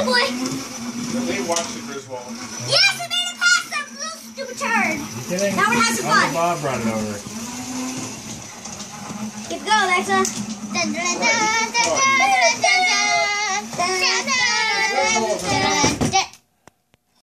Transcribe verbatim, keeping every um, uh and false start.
Oh boy. They watched the Griswold. Yes, we made it past that little stupid turd. You kidding? Now we're having Uncle fun. Bob brought it over. Keep going, Alexa. Dun, dun, dun.